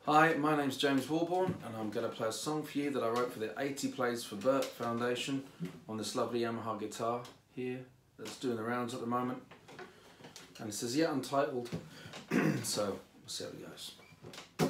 Hi, my name's James Walbourne and I'm going to play a song for you that I wrote for the 80 Plays for Bert Foundation on this lovely Yamaha guitar here that's doing the rounds at the moment. And it says yet untitled, so we'll see how it goes.